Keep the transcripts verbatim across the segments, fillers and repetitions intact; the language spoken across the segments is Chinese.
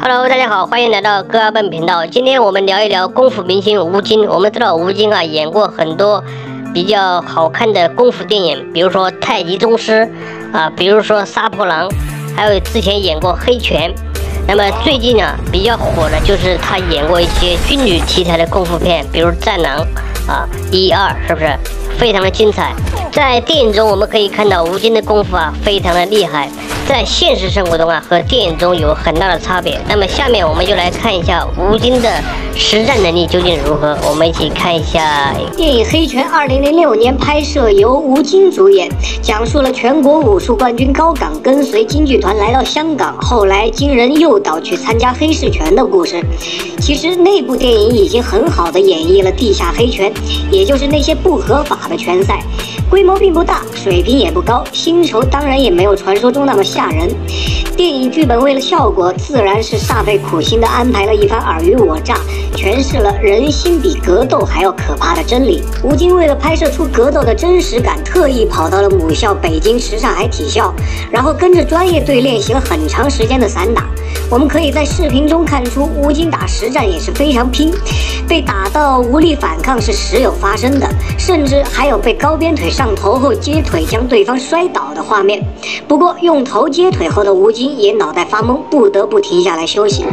Hello， 大家好，欢迎来到哥阿笨频道。今天我们聊一聊功夫明星吴京。我们知道吴京啊，演过很多比较好看的功夫电影，比如说《太极宗师》啊，比如说《杀破狼》，还有之前演过《黑拳》。那么最近啊，比较火的就是他演过一些军旅题材的功夫片，比如《战狼》啊，一二，是不是非常的精彩？在电影中我们可以看到吴京的功夫啊，非常的厉害。在现实生活中啊，和电影中有很大的差别。那么下面我们就来看一下吴京的实战能力究竟如何。我们一起看一下电影《黑拳》，二零零六年拍摄，由吴京主演，讲述了全国武术冠军高岗跟随京剧团来到香港，后来经人诱导去参加黑市拳的故事。其实那部电影已经很好的演绎了地下黑拳，也就是那些不合法的拳赛，规模并不大，水平也不高，薪酬当然也没有传说中那么吓人。电影剧本为了效果，自然是煞费苦心的安排了一番尔虞我诈，诠释了人心比格斗还要可怕的真理。吴京为了拍摄出格斗的真实感，特意跑到了母校北京什刹海体校，然后跟着专业队练习了很长时间的散打。我们可以在视频中看出，吴京打实战也是非常拼，被打到无力反抗是时有发生的，甚至还有被高鞭腿上头后接腿将对方摔倒的画面。不过用头接腿后的吴京也脑袋发懵，不得不停下来休息。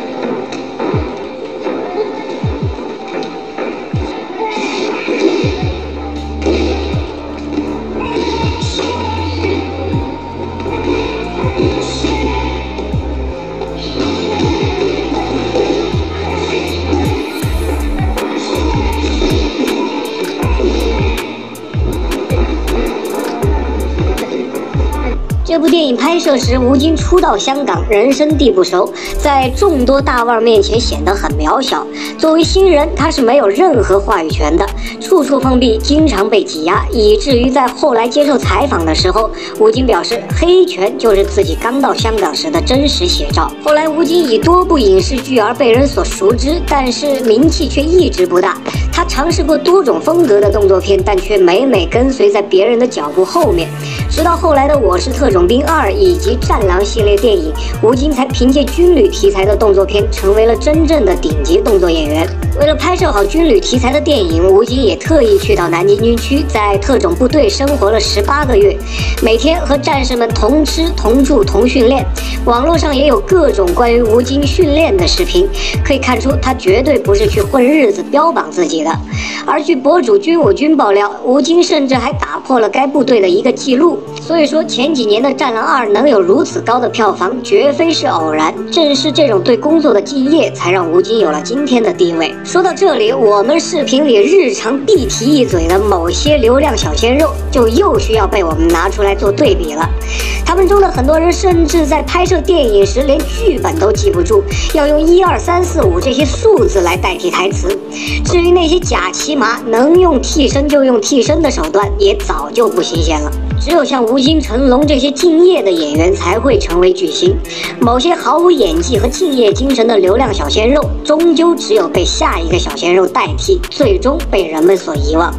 这部电影拍摄时，吴京初到香港，人生地不熟，在众多大腕面前显得很渺小。作为新人，他是没有任何话语权的，处处碰壁，经常被挤压，以至于在后来接受采访的时候，吴京表示黑拳就是自己刚到香港时的真实写照。后来吴京以多部影视剧而被人所熟知，但是名气却一直不大。他尝试过多种风格的动作片，但却每每跟随在别人的脚步后面。直到后来的《我是特种兵二》以及《战狼》系列电影，吴京才凭借军旅题材的动作片成为了真正的顶级动作演员。为了拍摄好军旅题材的电影，吴京也特意去到南京军区，在特种部队生活了十八个月，每天和战士们同吃同住同训练。网络上也有各种关于吴京训练的视频，可以看出他绝对不是去混日子标榜自己的。而据博主军武军爆料，吴京甚至还打破了该部队的一个记录。所以说前几年的《战狼二》能有如此高的票房，绝非是偶然，正是这种对工作的敬业，才让吴京有了今天的地位。说到这里，我们视频里日常必提一嘴的某些流量小鲜肉，就又需要被我们拿出来做对比了。他们中的很多人甚至在拍摄电影时连剧本都记不住，要用一二三四五这些数字来代替台词。至于那些假骑马能用替身就用替身的手段，也早就不新鲜了。只有像吴京、成龙这些敬业的演员才会成为巨星，某些毫无演技和敬业精神的流量小鲜肉，终究只有被下一个小鲜肉代替，最终被人们所遗忘。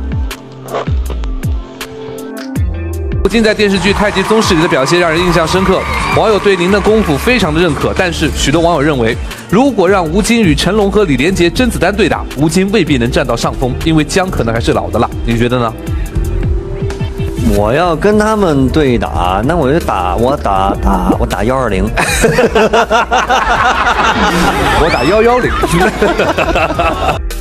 吴京在电视剧《太极宗师》里的表现让人印象深刻，网友对您的功夫非常的认可。但是许多网友认为，如果让吴京与成龙和李连杰甄子丹对打，吴京未必能占到上风，因为姜可能还是老的辣。你觉得呢？ 我要跟他们对打，那我就打我打打我打幺二零， 我打幺幺零。